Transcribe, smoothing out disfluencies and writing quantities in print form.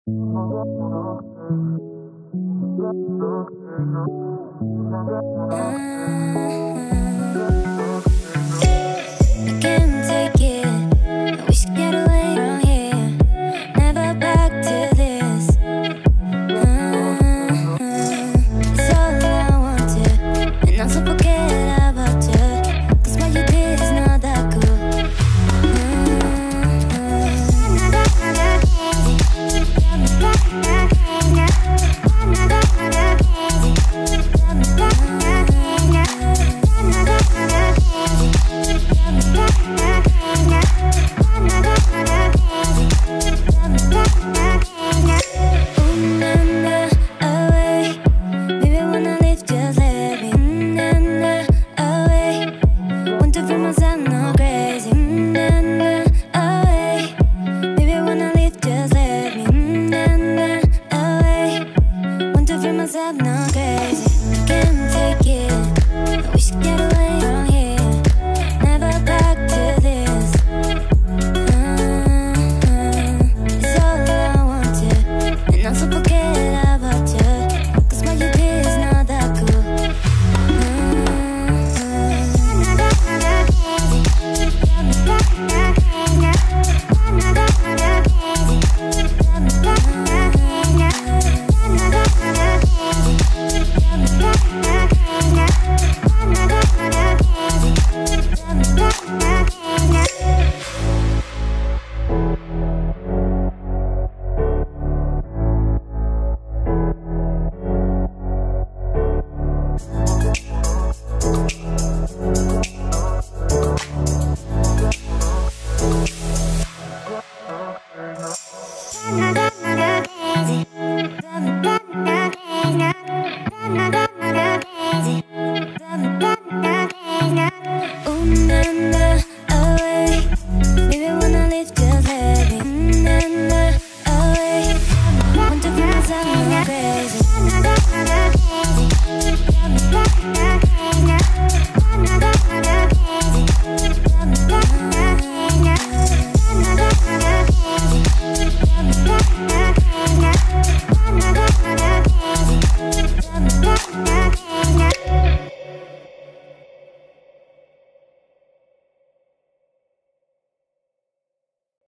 can't take it. I wish I get away from here. Never back to this. It's all I wanted, and also forget about you. 'Cause what you did is not that cool. I'm not crazy, can't take it. I wish I could get away from here. Never back to this. It's all I wanted, and also forget about you. 'Cause what you did is not that cool. Not crazy.